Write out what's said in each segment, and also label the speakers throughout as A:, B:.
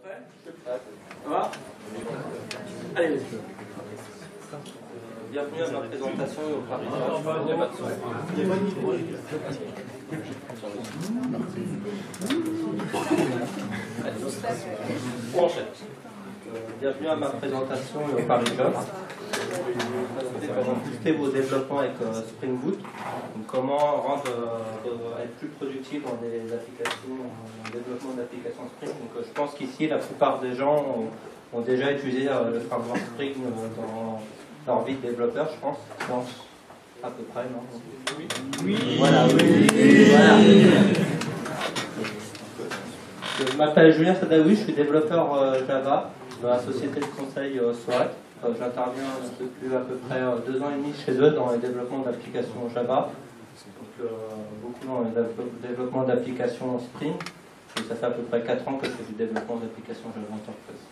A: Ça va? Allez, bienvenue à ma présentation au Paris. On enchaîne. Bienvenue à ma présentation au Paris Job. Je vais vous présenter comment booster vos développements avec Spring Boot. Donc, comment être plus productif dans des applications, dans le développement d'applications Spring. Donc, je pense qu'ici, la plupart des gens ont déjà utilisé le framework Spring dans leur vie de développeur, je pense. À peu près, non? Oui. Voilà, oui. Voilà. Je m'appelle Julien Sadaoui, je suis développeur Java dans la société de conseil SWAT. J'interviens depuis à peu près 2 ans et demi chez eux dans le développement d'applications Java. Donc, beaucoup dans le développement d'applications Spring. Et ça fait à peu près 4 ans que je fais du développement d'applications Java Enterprise.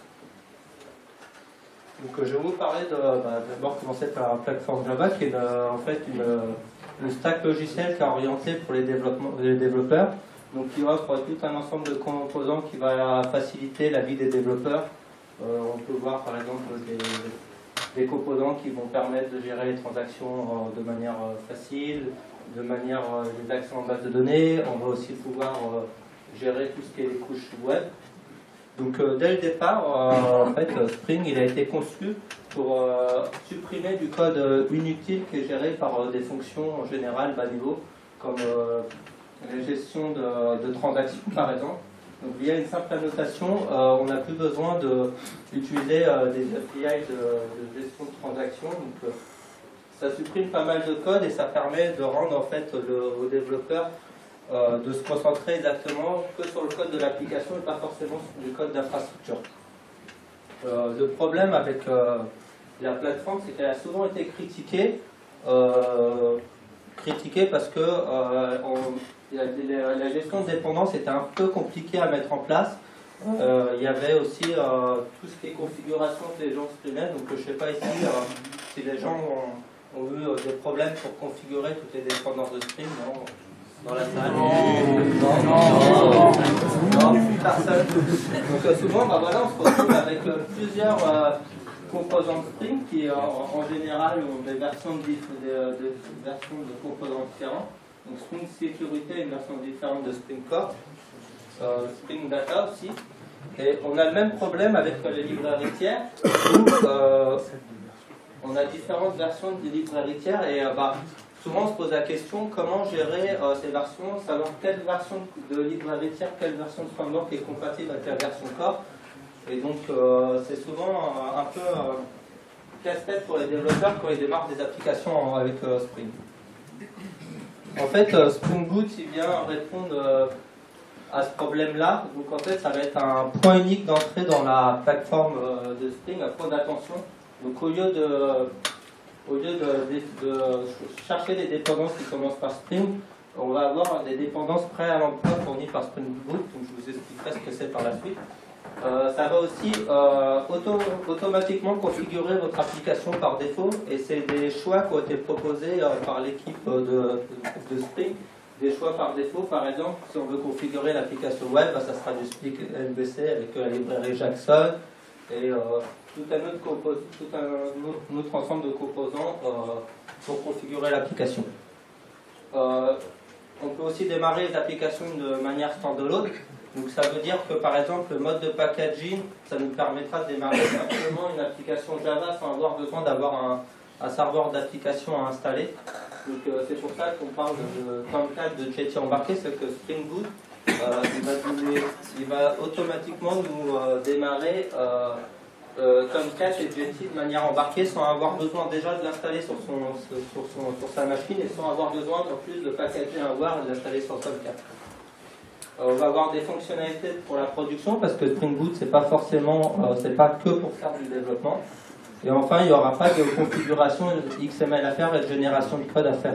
A: Donc, je vais vous parler d'abord commencer par la plateforme Java, qui est en fait une stack logicielle qui est orientée pour les développeurs. Donc, qui offre tout un ensemble de composants qui va faciliter la vie des développeurs. On peut voir par exemple des composants qui vont permettre de gérer les transactions de manière facile, de manière les actions en base de données. On va aussi pouvoir gérer tout ce qui est les couches web. Donc dès le départ, en fait, Spring il a été conçu pour supprimer du code inutile qui est géré par des fonctions en général bas niveau, comme la gestion de transactions par exemple. Donc via une simple annotation, on n'a plus besoin d'utiliser des API de gestion de transactions. Donc ça supprime pas mal de code et ça permet de rendre en fait aux développeurs de se concentrer exactement que sur le code de l'application et pas forcément sur du code d'infrastructure. Le problème avec la plateforme, c'est qu'elle a souvent été critiquée parce que la gestion de dépendance était un peu compliquée à mettre en place. Il y avait aussi tout ce qui est configuration que les gens exprimaient. Donc je ne sais pas ici si les gens ont eu des problèmes pour configurer toutes les dépendances de Spring. Non. Dans la salle. Non, plus personne. Donc souvent, voilà, on se retrouve avec plusieurs composants de Spring qui en général ont des versions de composants différents. Donc Spring Security est une version différente de Spring Core, Spring Data aussi. Et on a le même problème avec les librairies tiers où on a différentes versions des librairies tiers et souvent on se pose la question comment gérer ces versions, savoir quelle version de librairie tiers, quelle version de framework est compatible avec la version Core. Et donc c'est souvent un peu casse-tête pour les développeurs quand ils démarrent des applications avec Spring. En fait, Spring Boot il vient répondre à ce problème-là. Donc en fait, ça va être un point unique d'entrée dans la plateforme de Spring, un point d'attention. Donc au lieu de chercher des dépendances qui commencent par Spring, on va avoir des dépendances prêtes à l'emploi fournies par Spring Boot. Donc je vous expliquerai ce que c'est par la suite. Ça va aussi automatiquement configurer votre application par défaut et c'est des choix qui ont été proposés par l'équipe de Spring. Des choix par défaut, par exemple, si on veut configurer l'application web, ça sera du Spring MVC avec la librairie Jackson et tout un autre ensemble de composants pour configurer l'application. On peut aussi démarrer les applications de manière standalone. Donc ça veut dire que par exemple le mode de packaging, ça nous permettra de démarrer simplement une application Java sans avoir besoin d'avoir un serveur d'application à installer. Donc c'est pour ça qu'on parle de Tomcat de Jetty embarqué, c'est que Spring Boot il va automatiquement nous démarrer Tomcat et Jetty de manière embarquée sans avoir besoin déjà de l'installer sur sa machine et sans avoir besoin en plus de packager un WAR et de l'installer sur Tomcat. On va avoir des fonctionnalités pour la production parce que Spring Boot c'est pas que pour faire du développement. Et enfin, il n'y aura pas de configuration XML à faire et de génération de code à faire.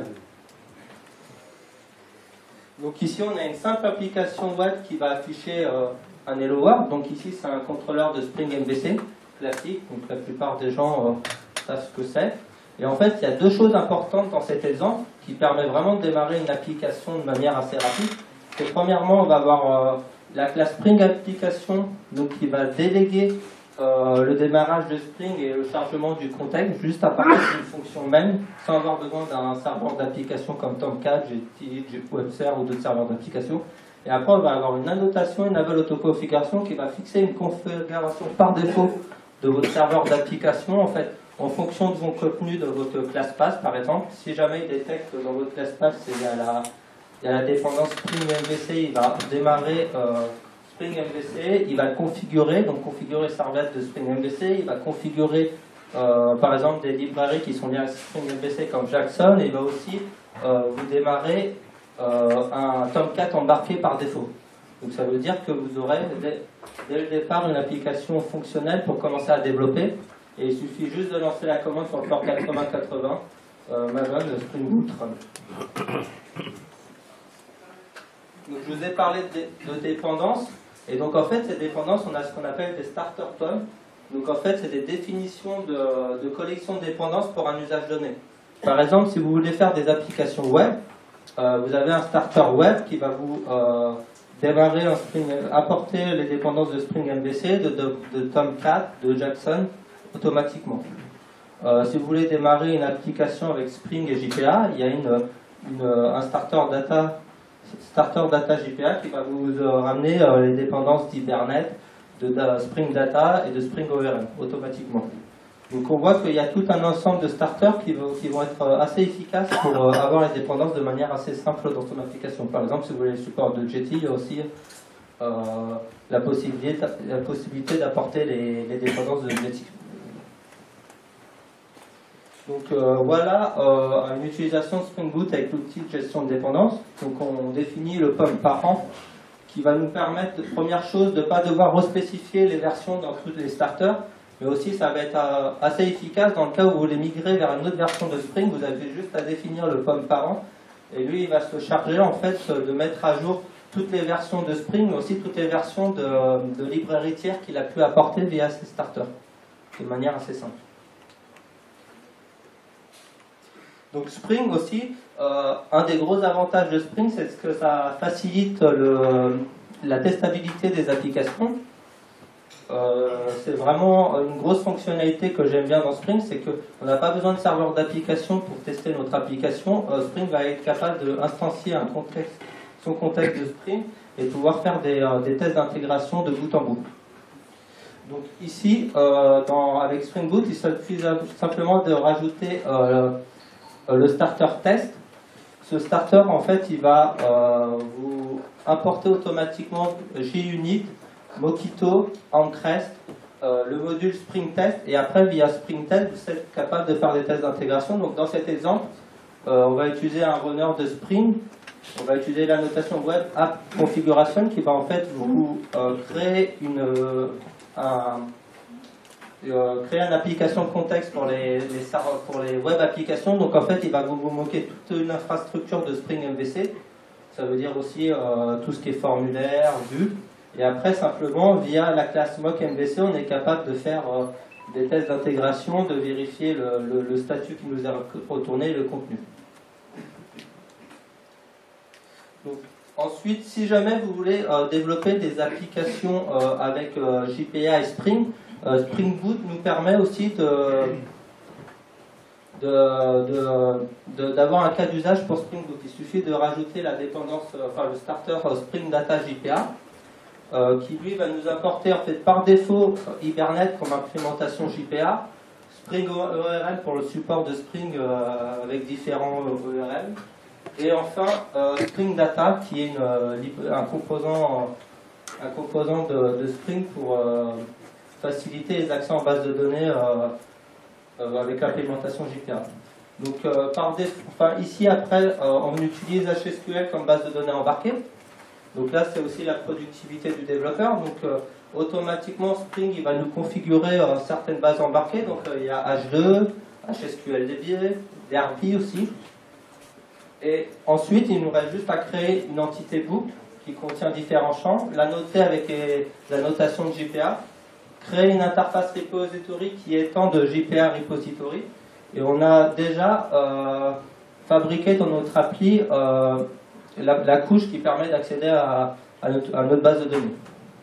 A: Donc ici, on a une simple application web qui va afficher un Hello World. Donc ici, c'est un contrôleur de Spring MVC classique. Donc la plupart des gens savent ce que c'est. Et en fait, il y a 2 choses importantes dans cet exemple qui permettent vraiment de démarrer une application de manière assez rapide. Et premièrement, on va avoir la classe Spring Application, donc qui va déléguer le démarrage de Spring et le chargement du contexte juste à partir d'une fonction main, sans avoir besoin d'un serveur d'application comme Tomcat, GTI, WebServer ou d'autres serveurs d'application. Et après, on va avoir une annotation, une level autoconfiguration qui va fixer une configuration par défaut de votre serveur d'application, en fait, en fonction de vos contenus de votre classe pass, par exemple. Si jamais il détecte dans votre classe pass, il y a la dépendance Spring MVC, il va démarrer Spring MVC, il va le configurer, donc configurer servlets de Spring MVC, il va configurer par exemple des librairies qui sont liées à Spring MVC comme Jackson, et il va aussi vous démarrer un Tomcat embarqué par défaut. Donc ça veut dire que vous aurez dès le départ une application fonctionnelle pour commencer à développer, et il suffit juste de lancer la commande sur le port 8080 Maven Spring Boot Run. Donc je vous ai parlé de dépendances, et donc en fait ces dépendances, on a ce qu'on appelle des starter points. Donc en fait c'est des définitions de collection de dépendances pour un usage donné. Par exemple, si vous voulez faire des applications web, vous avez un starter web qui va vous démarrer un Spring, apporter les dépendances de Spring MVC, de Tomcat, de Jackson automatiquement. Si vous voulez démarrer une application avec Spring et JPA, il y a un starter data JPA qui va vous ramener les dépendances d'Hibernate, de Spring Data et de Spring ORM automatiquement. Donc on voit qu'il y a tout un ensemble de starters qui vont être assez efficaces pour avoir les dépendances de manière assez simple dans son application. Par exemple, si vous voulez le support de Jetty, il y a aussi la possibilité d'apporter les dépendances de Jetty. Donc voilà une utilisation de Spring Boot avec l'outil de gestion de dépendance. Donc on définit le POM parent qui va nous permettre, première chose, de ne pas devoir respécifier les versions dans tous les starters, mais aussi ça va être assez efficace dans le cas où vous voulez migrer vers une autre version de Spring. Vous avez juste à définir le POM parent, et lui il va se charger en fait de mettre à jour toutes les versions de Spring, mais aussi toutes les versions de librairies tiers qu'il a pu apporter via ses starters, de manière assez simple. Donc Spring aussi, un des gros avantages de Spring, c'est que ça facilite la testabilité des applications. C'est vraiment une grosse fonctionnalité que j'aime bien dans Spring, c'est qu'on n'a pas besoin de serveur d'application pour tester notre application. Spring va être capable d'instancier son contexte de Spring et pouvoir faire des tests d'intégration de bout en bout. Donc ici, avec Spring Boot, il suffit simplement de rajouter le starter test. Ce starter, en fait, il va vous importer automatiquement JUnit, Mockito, Amcrest, le module Spring Test, et après, via Spring Test, vous êtes capable de faire des tests d'intégration. Donc dans cet exemple, on va utiliser un runner de Spring, on va utiliser la notation Web App Configuration qui va en fait vous créer une application contexte pour les web applications. Donc en fait, il va vous moquer toute une infrastructure de Spring MVC. Ça veut dire aussi tout ce qui est formulaire, vue. Et après, simplement, via la classe mock MVC, on est capable de faire des tests d'intégration, de vérifier le statut qui nous est retourné, le contenu. Donc, ensuite, si jamais vous voulez développer des applications avec JPA et Spring, Spring Boot nous permet aussi d'avoir un cas d'usage pour Spring Boot. Il suffit de rajouter la dépendance, le starter Spring Data JPA, qui lui va nous apporter en fait par défaut Hibernate comme implémentation JPA, Spring ORM pour le support de Spring avec différents ORM, et enfin Spring Data qui est un composant de Spring pour faciliter les accès en base de données avec l'implémentation JPA. Donc ici après on utilise HSQL comme base de données embarquée. Donc là c'est aussi la productivité du développeur. Donc automatiquement Spring il va nous configurer certaines bases embarquées. Donc il y a H2, HSQLDB, DRP aussi. Et ensuite il nous reste juste à créer une entité book qui contient différents champs, la noter avec la notation de JPA, créer une interface repository qui étend de JPA repository, et on a déjà fabriqué dans notre appli la couche qui permet d'accéder à à notre base de données.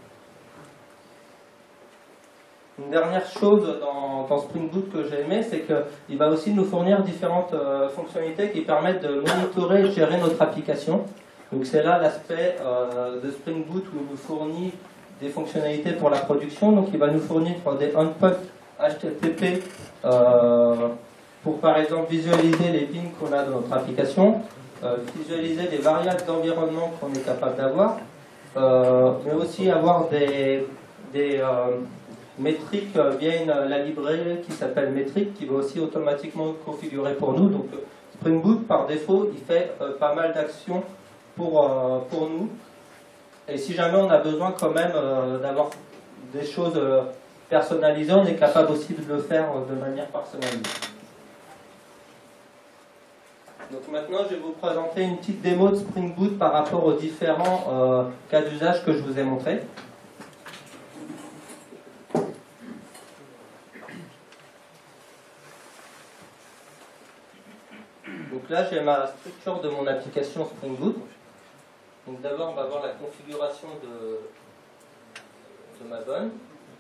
A: Une dernière chose dans Spring Boot que j'ai aimé, c'est qu'il va aussi nous fournir différentes fonctionnalités qui permettent de monitorer et gérer notre application. Donc c'est là l'aspect de Spring Boot où il nous fournit des fonctionnalités pour la production. Donc il va nous fournir des endpoints HTTP pour par exemple visualiser les pings qu'on a dans notre application, visualiser les variables d'environnement qu'on est capable d'avoir, mais aussi avoir des métriques via la librairie qui s'appelle Métrique, qui va aussi automatiquement configurer pour nous. Donc Spring Boot par défaut il fait pas mal d'actions pour nous, et si jamais on a besoin quand même d'avoir des choses personnalisées, on est capable aussi de le faire de manière personnalisée. Donc maintenant je vais vous présenter une petite démo de Spring Boot par rapport aux différents cas d'usage que je vous ai montrés. Donc là j'ai ma structure de mon application Spring Boot. Donc d'abord on va voir la configuration de ma bonne.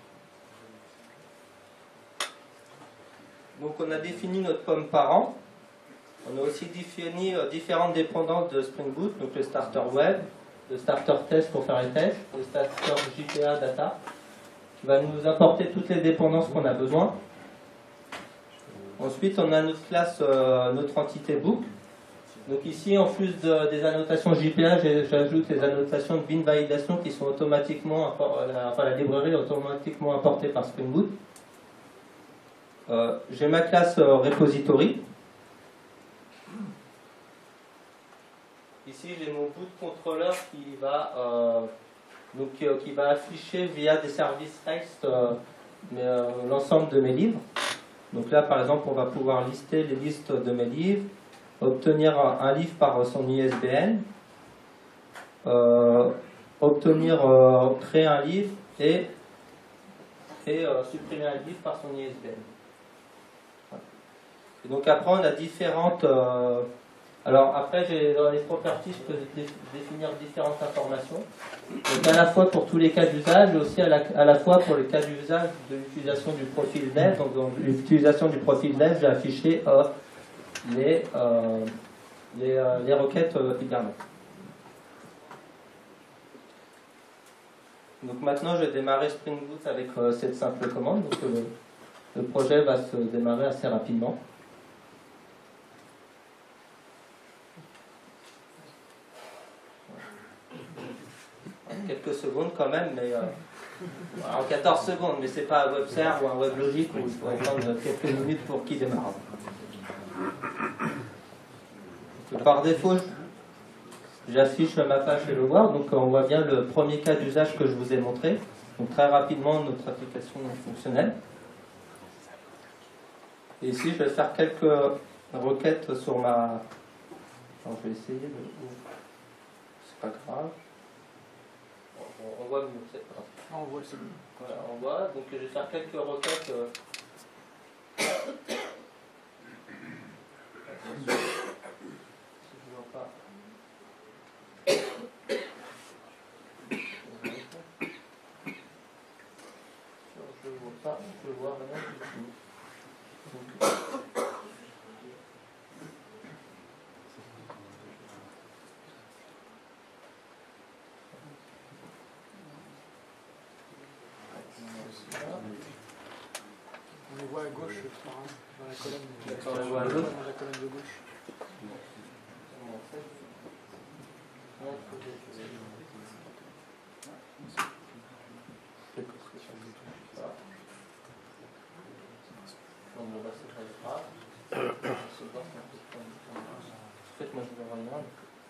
A: Donc on a défini notre pomme parent. On a aussi défini différentes dépendances de Spring Boot, donc le starter web, le starter test pour faire les tests, le starter JPA data, qui va nous apporter toutes les dépendances qu'on a besoin. Ensuite, on a notre classe, notre entité book. Donc ici, en plus des annotations JPA, j'ajoute les annotations de bin validation qui sont automatiquement, enfin la librairie est automatiquement importée par Spring Boot. J'ai ma classe repository. Ici, j'ai mon boot controller qui va afficher via des services REST l'ensemble de mes livres. Donc là, par exemple, on va pouvoir lister les listes de mes livres, obtenir un livre par son ISBN, créer un livre et supprimer un livre par son ISBN. Et donc après, on a différentes... alors après, dans les properties, je peux définir différentes informations. Donc à la fois pour tous les cas d'usage, et aussi à la fois pour les cas d'usage de l'utilisation du profil dev. Donc dans l'utilisation du profil dev, j'ai affiché les requêtes Hibernate. Donc maintenant, je vais démarrer Spring Boot avec cette simple commande. Donc le projet va se démarrer assez rapidement. Quelques secondes quand même, mais en 14 secondes, mais c'est pas un WebServe ou un WebLogic où il faut attendre quelques minutes pour qu'il démarre. Par défaut, j'affiche ma page Hello World, donc on voit bien le premier cas d'usage que je vous ai montré. Donc très rapidement, notre application est fonctionnelle. Et ici, je vais faire quelques requêtes sur ma... Alors, je vais essayer de... C'est pas grave. On voit mieux, c'est pas grave.
B: On voit, c'est bon.
A: Voilà, on voit. Donc je vais faire quelques requêtes. Si je vois pas. Je vois pas. Je vois rien du tout. Donc,
B: On les voit à gauche, dans la colonne.
A: D'accord, on les voit à gauche.
B: Dans la colonne de gauche.
A: Moi je vois rien.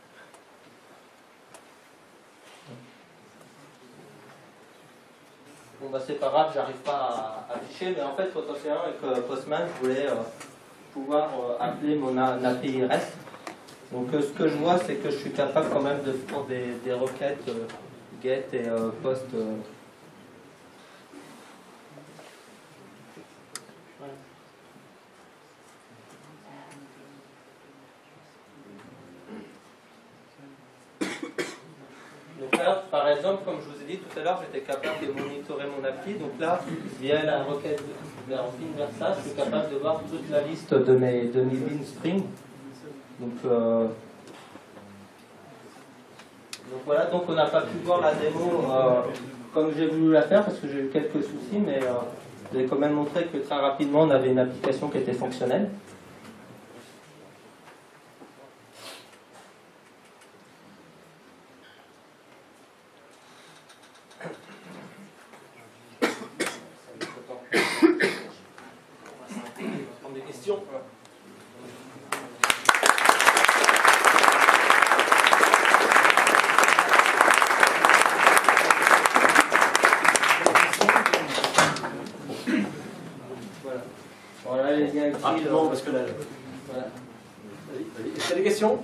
A: Bon bah c'est pas grave, j'arrive pas à afficher, mais en fait potentiellement avec Postman je voulais pouvoir appeler mon API REST. Donc ce que je vois c'est que je suis capable quand même de faire des requêtes get et post. Donc là, par exemple, comme je vous ai dit tout à l'heure, j'étais capable de monitorer mon appli. Donc là, via la requête vers ça, je suis capable de voir toute la liste de mes bin Spring. Donc voilà, donc on n'a pas pu voir la démo comme j'ai voulu la faire parce que j'ai eu quelques soucis, mais je vais quand même montrer que très rapidement on avait une application qui était fonctionnelle. Prendre des questions. Voilà les liens utiles.
C: Rapidement, parce que là.
A: Voilà.
C: Est-ce qu'il y a des questions?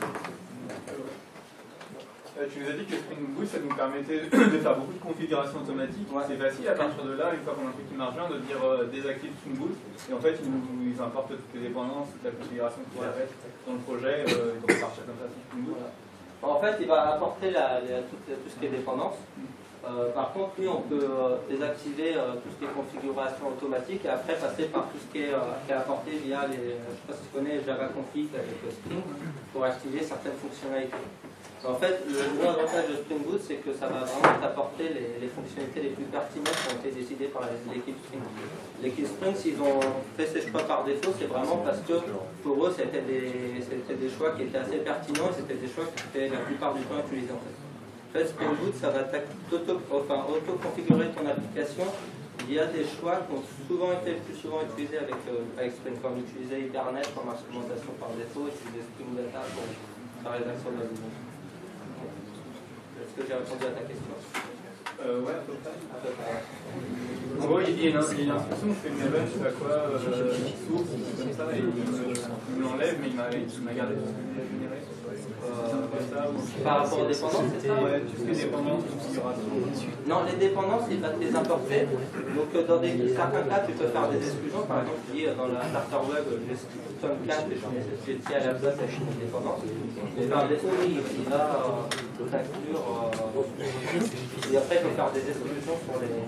D: Tu nous as dit que Spring Boot, ça nous permettait de faire beaucoup de configurations automatiques.
A: Ouais.
D: C'est facile à partir de là, une fois qu'on a un truc qui marche bien, de dire désactive Spring Boot. Et en fait, ils importent toutes les dépendances, toute la configuration qu'il y a dans le projet, et on peut partir comme ça sur Spring Boot.
A: Voilà. En fait, il va apporter tout ce qui est dépendance. Par contre, lui, on peut désactiver tout ce qui est configuration automatique et après passer par tout ce qui est apporté via les, je ne sais pas si tu connais Java Config avec Spring pour activer certaines fonctionnalités. En fait, le gros avantage de Spring Boot, c'est que ça va vraiment t'apporter les fonctionnalités les plus pertinentes qui ont été décidées par l'équipe Spring. L'équipe Spring, s'ils ont fait ces choix par défaut, c'est vraiment parce que pour eux, c'était des choix qui étaient assez pertinents et c'était des choix qui étaient la plupart du temps utilisés en fait. En fait, Spring Boot, ça va auto-configurer ton application via des choix qui ont souvent été le plus souvent utilisés avec Spring, comme utiliser Hibernate comme instrumentation par défaut, utiliser Spring Data pour la rédaction de la vision. Est-ce que j'ai répondu à ta question?
D: Ouais, à peu près. En gros, il y a une instruction, je fais une event, je sais pas quoi, source, comme ça, et il me l'enlève, mais il m'a gardé tout ce que j'ai généré.
A: Par rapport aux dépendances, c'est ça?
D: Ouais, tout ce qui est dépendance, configuration.
A: Non, les dépendances, il va te les importer. Donc, dans certains cas, tu peux faire des exclusions. Par exemple, tu dis dans la starter web, j'ai Tom 4 et j'ai dit à la place avec une dépendance. Mais par défaut, oui, il va t'inclure. Et après, il faut faire des exclusions sur les.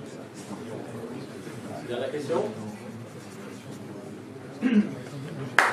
C: Il y a la question?